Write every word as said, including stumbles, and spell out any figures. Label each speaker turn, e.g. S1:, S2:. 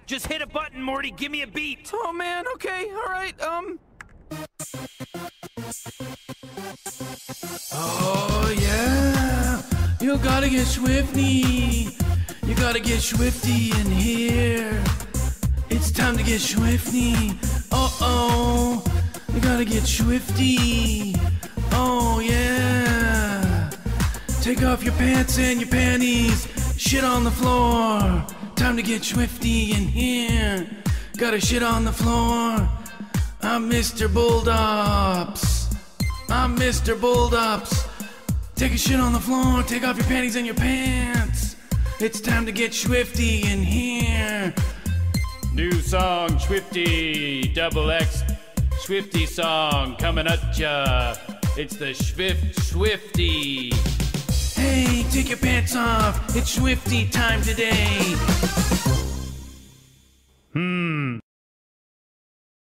S1: Just hit a button, Morty. Give me a beat.
S2: Oh man, okay, alright, um... Oh yeah! You gotta get swifty! You gotta get swifty in here! It's time to get swifty! Uh-oh! You gotta get swifty! Oh yeah! Take off your pants and your panties! Shit on the floor! Time to get swifty in here! Gotta shit on the floor! I'm Mister Bulldops! I'm Mister Bulldops! Take a shit on the floor, take off your panties and your pants! It's time to get swifty in here!
S3: New song, Swifty, double X, Swifty song coming at ya. It's the Swift Swifty.
S2: Hey, take your pants off, it's Swifty time today!
S3: Hmm.